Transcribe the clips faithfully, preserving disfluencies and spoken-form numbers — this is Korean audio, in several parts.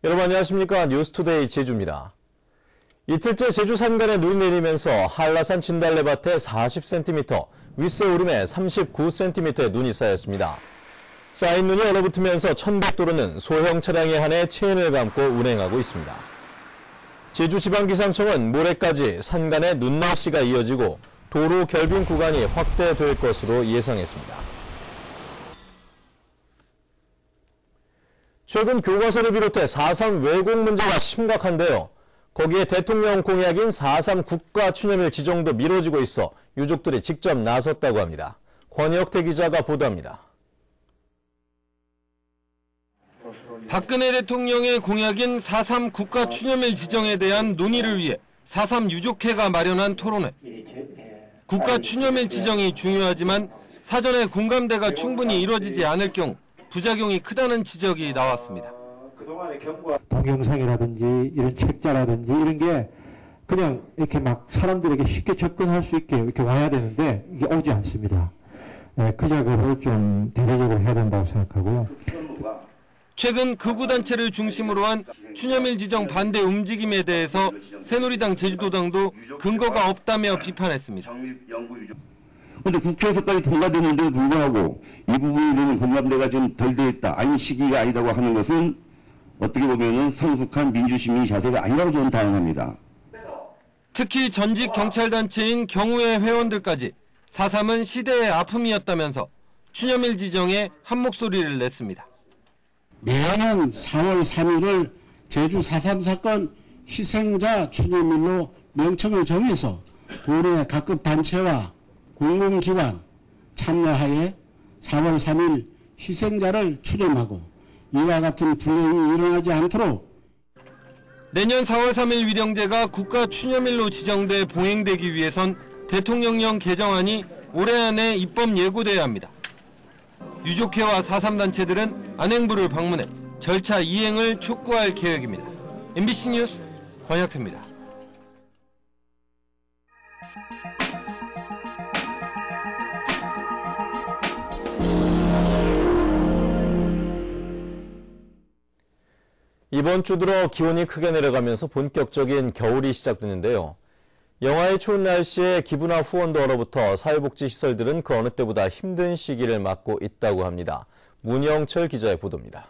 여러분 안녕하십니까? 뉴스투데이 제주입니다. 이틀째 제주 산간에 눈이 내리면서 한라산 진달래밭에 사십 센티미터, 윗세오름에 삼십구 센티미터의 눈이 쌓였습니다. 쌓인 눈이 얼어붙으면서 천백도로는 소형 차량에 한해 체인을 감고 운행하고 있습니다. 제주지방기상청은 모레까지 산간에 눈날씨가 이어지고 도로 결빙 구간이 확대될 것으로 예상했습니다. 최근 교과서를 비롯해 사 삼 왜곡 문제가 심각한데요. 거기에 대통령 공약인 사 삼 국가추념일 지정도 미뤄지고 있어 유족들이 직접 나섰다고 합니다. 권혁태 기자가 보도합니다. 박근혜 대통령의 공약인 사 삼 국가추념일 지정에 대한 논의를 위해 사 삼 유족회가 마련한 토론회. 국가추념일 지정이 중요하지만 사전에 공감대가 충분히 이루어지지 않을 경우 부작용이 크다는 지적이 나왔습니다. 동영상이라든지 이런 책자라든지 이런 게 그냥 이렇게 막 사람들에게 쉽게 접근할 수 있게 이렇게 와야 되는데 이게 오지 않습니다. 그 작업을 좀 대대적으로 해야 된다고 생각하고요. 최근 극우단체를 중심으로 한 추념일 지정 반대 움직임에 대해서 새누리당 제주도당도 근거가 없다며 비판했습니다. 그런데 국회에서까지 통과되는데도 불구하고 이 부분에 대한 공감대가 좀 덜 돼 있다. 아니 시기가 아니다고 하는 것은 어떻게 보면 성숙한 민주시민의 자세가 아니라고 저는 단언합니다. 특히 전직 경찰단체인 경우의 회원들까지 사 삼은 시대의 아픔이었다면서 추념일 지정에 한 목소리를 냈습니다. 매년 사월 삼일을 제주 사 삼 사건 희생자 추념일로 명칭을 정해서 도내 각급 단체와 공공기관 참여하에 사월 삼일 희생자를 추념하고 이와 같은 불행이 일어나지 않도록 내년 사월 삼일 위령제가 국가 추념일로 지정돼 봉행되기 위해선 대통령령 개정안이 올해 안에 입법 예고돼야 합니다. 유족회와 사 삼 단체들은 안행부를 방문해 절차 이행을 촉구할 계획입니다. 엠비씨 뉴스 권혁태입니다. 이번 주 들어 기온이 크게 내려가면서 본격적인 겨울이 시작되는데요. 영하의 추운 날씨에 기부나 후원도 얼어붙어 사회복지시설들은 그 어느 때보다 힘든 시기를 맞고 있다고 합니다. 문영철 기자의 보도입니다.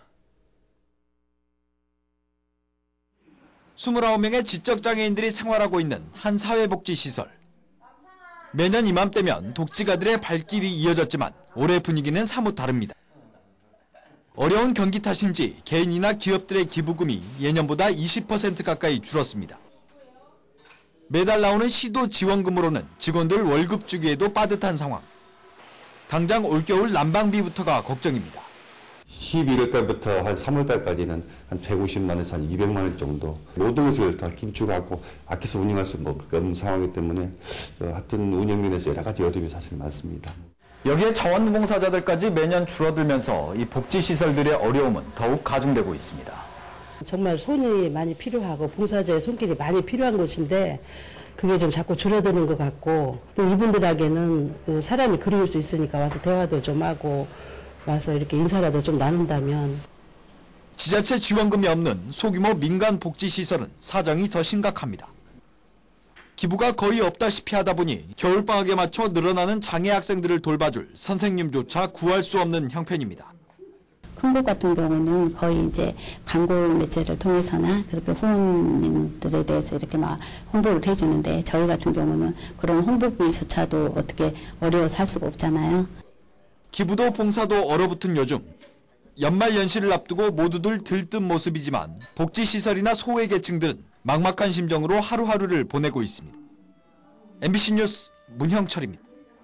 이십구 명의 지적장애인들이 생활하고 있는 한 사회복지시설. 매년 이맘때면 독지가들의 발길이 이어졌지만 올해 분위기는 사뭇 다릅니다. 어려운 경기 탓인지 개인이나 기업들의 기부금이 예년보다 이십 퍼센트 가까이 줄었습니다. 매달 나오는 시도 지원금으로는 직원들 월급 주기에도 빠듯한 상황. 당장 올겨울 난방비부터가 걱정입니다. 십일월 달부터 한 삼월 달까지는 한 백오십만 원에서 한 이백만 원 정도 모든 것을 다 긴축하고 아껴서 운영할 수 없는 상황이기 때문에 하여튼 운영 면에서 여러 가지 어려움이 사실 많습니다. 여기에 자원봉사자들까지 매년 줄어들면서 이 복지시설들의 어려움은 더욱 가중되고 있습니다. 정말 손이 많이 필요하고 봉사자의 손길이 많이 필요한 곳인데 그게 좀 자꾸 줄어드는 것 같고 또 이분들에게는 또 사람이 그리울 수 있으니까 와서 대화도 좀 하고 와서 이렇게 인사라도 좀 나눈다면. 지자체 지원금이 없는 소규모 민간 복지시설은 사정이 더 심각합니다. 기부가 거의 없다시피 하다 보니 겨울방학에 맞춰 늘어나는 장애 학생들을 돌봐줄 선생님조차 구할 수 없는 형편입니다. 큰 곳 같은 경우는 거의 이제 광고 매체를 통해서나 그렇게 후원인들에 대해서 이렇게 막 홍보를 해주는데 저희 같은 경우는 그런 홍보비조차도 어떻게 어려워서 할 수가 없잖아요. 기부도 봉사도 얼어붙은 요즘 연말 연시를 앞두고 모두들 들뜬 모습이지만 복지시설이나 소외계층들은 막막한 심정으로 하루하루를 보내고 있습니다. 엠비씨 뉴스 문형철입니다.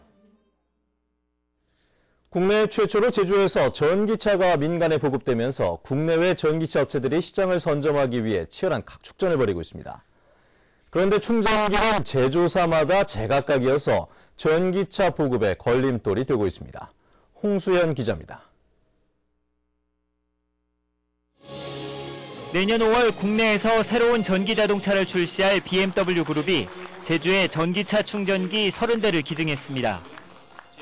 국내 최초로 제주에서 전기차가 민간에 보급되면서 국내외 전기차 업체들이 시장을 선점하기 위해 치열한 각축전을 벌이고 있습니다. 그런데 충전기는 제조사마다 제각각이어서 전기차 보급에 걸림돌이 되고 있습니다. 홍수연 기자입니다. 내년 오월 국내에서 새로운 전기자동차를 출시할 비엠더블유 그룹이 제주에 전기차 충전기 서른 대를 기증했습니다.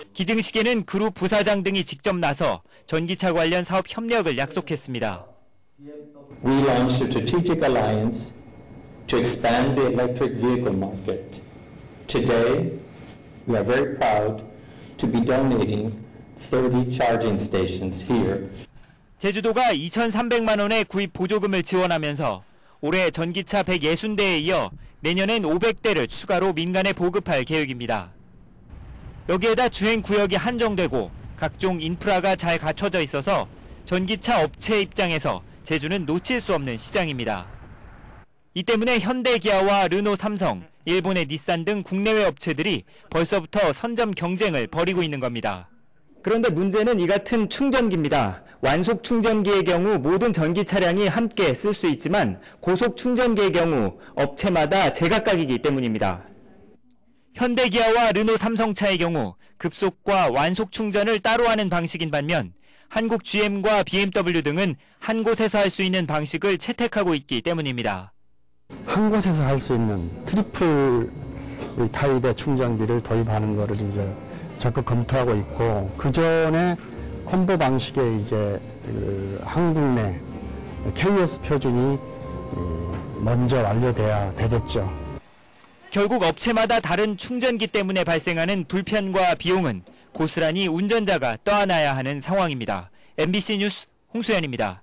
기증식에는 그룹 부사장 등이 직접 나서 전기차 관련 사업 협력을 약속했습니다. We launched a strategic alliance to expand the electric vehicle market. Today, we are very proud to be donating thirty charging stations here. 제주도가 이천삼백만 원의 구입 보조금을 지원하면서 올해 전기차 백육십 대에 이어 내년엔 오백 대를 추가로 민간에 보급할 계획입니다. 여기에다 주행 구역이 한정되고 각종 인프라가 잘 갖춰져 있어서 전기차 업체 입장에서 제주는 놓칠 수 없는 시장입니다. 이 때문에 현대 기아와 르노 삼성, 일본의 닛산 등 국내외 업체들이 벌써부터 선점 경쟁을 벌이고 있는 겁니다. 그런데 문제는 이 같은 충전기입니다. 완속 충전기의 경우 모든 전기 차량이 함께 쓸 수 있지만 고속 충전기의 경우 업체마다 제각각이기 때문입니다. 현대기아와 르노 삼성차의 경우 급속과 완속 충전을 따로 하는 방식인 반면 한국 지엠과 비엠더블유 등은 한 곳에서 할 수 있는 방식을 채택하고 있기 때문입니다. 한 곳에서 할 수 있는 트리플 타입의 충전기를 도입하는 것을 이제 적극 검토하고 있고, 그 전에 콤보 방식의 이제 그 한국 내 케이에스 표준이 먼저 완료돼야 되겠죠. 결국 업체마다 다른 충전기 때문에 발생하는 불편과 비용은 고스란히 운전자가 떠안아야 하는 상황입니다. 엠비씨 뉴스 홍수연입니다.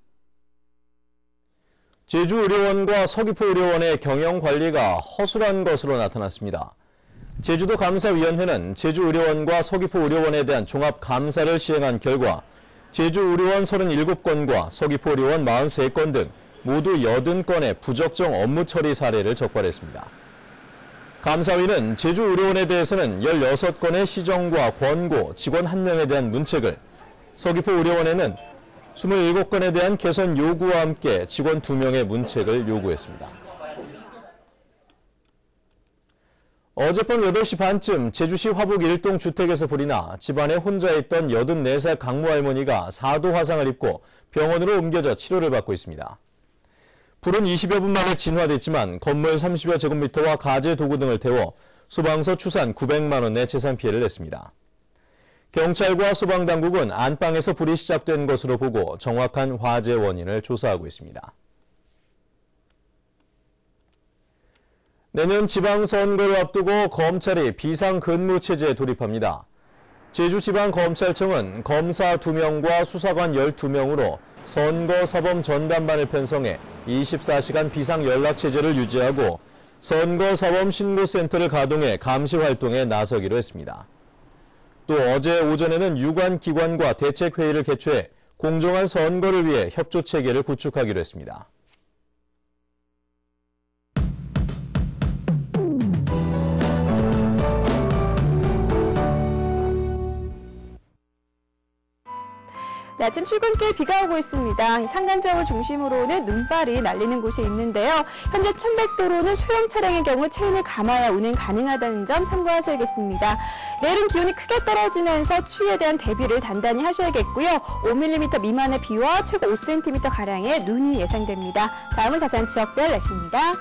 제주의료원과 서귀포의료원의 경영관리가 허술한 것으로 나타났습니다. 제주도 감사위원회는 제주의료원과 서귀포의료원에 대한 종합감사를 시행한 결과 제주의료원 삼십칠 건과 서귀포의료원 사십삼 건 등 모두 팔십 건의 부적정 업무 처리 사례를 적발했습니다. 감사위는 제주의료원에 대해서는 십육 건의 시정과 권고, 직원 한 명에 대한 문책을, 서귀포의료원에는 이십칠 건에 대한 개선 요구와 함께 직원 두 명의 문책을 요구했습니다. 어젯밤 여덟 시 반쯤 제주시 화북 일동 주택에서 불이 나 집안에 혼자 있던 여든네 살 강모 할머니가 사 도 화상을 입고 병원으로 옮겨져 치료를 받고 있습니다. 불은 이십여 분 만에 진화됐지만 건물 삼십여 제곱미터와 가재 도구 등을 태워 소방서 추산 구백만 원의 재산 피해를 냈습니다. 경찰과 소방당국은 안방에서 불이 시작된 것으로 보고 정확한 화재 원인을 조사하고 있습니다. 내년 지방선거를 앞두고 검찰이 비상근무체제에 돌입합니다. 제주지방검찰청은 검사 두 명과 수사관 열두 명으로 선거사범 전담반을 편성해 이십사 시간 비상연락체제를 유지하고 선거사범 신고센터를 가동해 감시활동에 나서기로 했습니다. 또 어제 오전에는 유관기관과 대책회의를 개최해 공정한 선거를 위해 협조체계를 구축하기로 했습니다. 네, 아침 출근길 비가 오고 있습니다. 상간 지역을 중심으로는 눈발이 날리는 곳이 있는데요. 현재 천백도로는 소형 차량의 경우 체인을 감아야 운행 가능하다는 점 참고하셔야겠습니다. 내일은 기온이 크게 떨어지면서 추위에 대한 대비를 단단히 하셔야겠고요. 오 밀리미터 미만의 비와 최고 오 센티미터가량의 눈이 예상됩니다. 다음은 자세한 지역별 날씨입니다.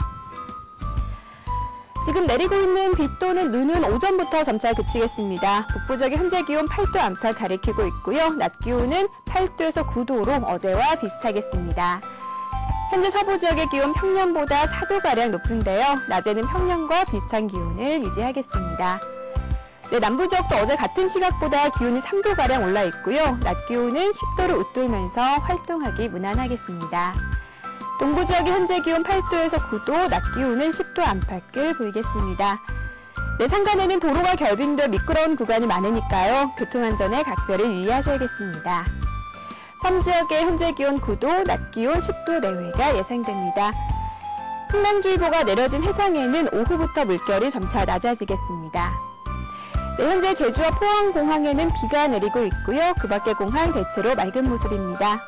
지금 내리고 있는 비 또는 눈은 오전부터 점차 그치겠습니다. 북부 지역의 현재 기온 팔 도 안팎 가리키고 있고요. 낮 기온은 팔 도에서 구 도로 어제와 비슷하겠습니다. 현재 서부 지역의 기온 평년보다 사 도가량 높은데요. 낮에는 평년과 비슷한 기온을 유지하겠습니다. 네, 남부 지역도 어제 같은 시각보다 기온이 삼 도가량 올라 있고요. 낮 기온은 십 도를 웃돌면서 활동하기 무난하겠습니다. 동부 지역의 현재 기온 팔 도에서 구 도, 낮 기온은 십 도 안팎을 보이겠습니다. 내 상간에는 도로가 결빙돼 미끄러운 구간이 많으니까요. 교통안전에 각별히 유의하셔야겠습니다. 섬 지역의 현재 기온 구 도, 낮 기온 십 도 내외가 예상됩니다. 풍랑주의보가 내려진 해상에는 오후부터 물결이 점차 낮아지겠습니다. 네, 현재 제주와 포항공항에는 비가 내리고 있고요. 그 밖의 공항 대체로 맑은 모습입니다.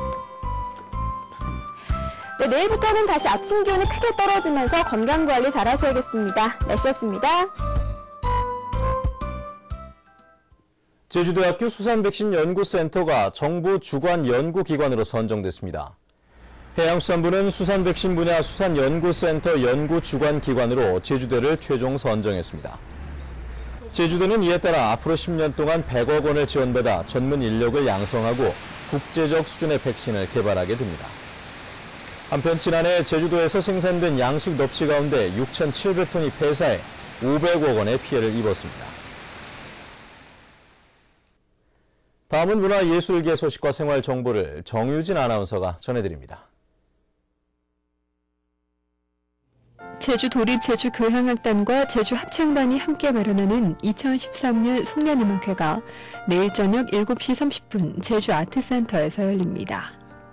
네, 내일부터는 다시 아침 기온이 크게 떨어지면서 건강관리 잘 하셔야겠습니다. 날씨였습니다. 제주대학교 수산백신연구센터가 정부 주관 연구기관으로 선정됐습니다. 해양수산부는 수산백신 분야 수산연구센터 연구주관기관으로 제주대를 최종 선정했습니다. 제주대는 이에 따라 앞으로 십 년 동안 백억 원을 지원받아 전문 인력을 양성하고 국제적 수준의 백신을 개발하게 됩니다. 한편 지난해 제주도에서 생산된 양식 넙치 가운데 육천칠백 톤이 폐사해 오백억 원의 피해를 입었습니다. 다음은 문화예술계 소식과 생활 정보를 정유진 아나운서가 전해드립니다. 제주도립 제주교향악단과 제주합창단이 함께 마련하는 이천십삼 년 송년음악회가 내일 저녁 일곱 시 삼십 분 제주아트센터에서 열립니다.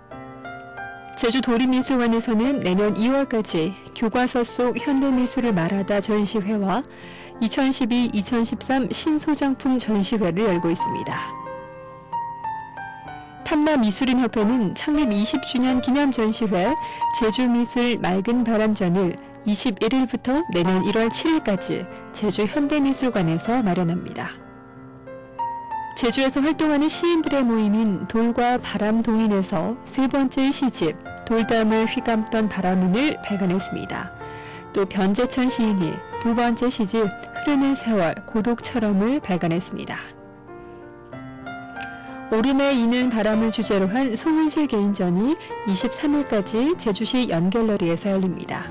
제주도립미술관에서는 내년 이월까지 교과서 속 현대미술을 말하다 전시회와 이천십이 이천십삼 신소장품 전시회를 열고 있습니다. 탐마미술인협회는 창립 이십 주년 기념 전시회 제주미술 맑은 바람전을 이십일 일부터 내년 일월 칠 일까지 제주 현대미술관에서 마련합니다. 제주에서 활동하는 시인들의 모임인 돌과 바람 동인에서 세 번째 시집 돌담을 휘감던 바람인을 발간했습니다. 또 변재천 시인이 두 번째 시집 흐르는 세월 고독처럼을 발간했습니다. 오름에 이는 바람을 주제로 한 송은실 개인전이 이십삼 일까지 제주시 연갤러리에서 열립니다.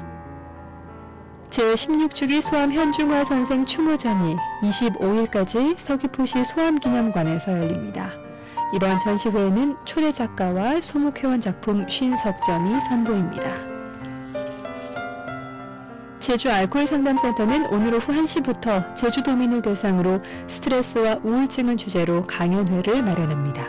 제십육 주기 소암 현중화 선생 추모전이 이십오 일까지 서귀포시 소암기념관에서 열립니다. 이번 전시회에는 초대 작가와 소목회원 작품 오십 점이 선보입니다. 제주 알코올 상담센터는 오늘 오후 한 시부터 제주도민을 대상으로 스트레스와 우울증을 주제로 강연회를 마련합니다.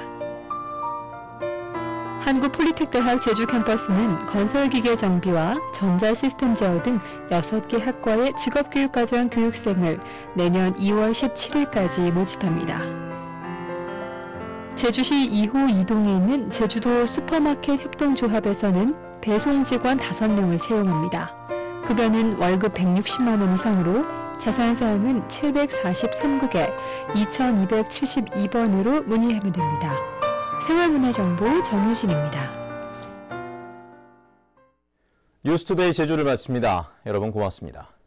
한국폴리텍대학 제주 캠퍼스는 건설기계 정비와 전자시스템 제어 등 여섯 개 학과의 직업교육과정 교육생을 내년 이월 십칠 일까지 모집합니다. 제주시 이 호 이동에 있는 제주도 슈퍼마켓 협동조합에서는 배송 직원 다섯 명을 채용합니다. 급여는 월급 백육십만 원 이상으로 자세한사항은 칠백사십삼 국에 이천이백칠십이 번으로 문의하면 됩니다. 생활문화정보 정유진입니다. 뉴스투데이 제주를 마칩니다. 여러분 고맙습니다.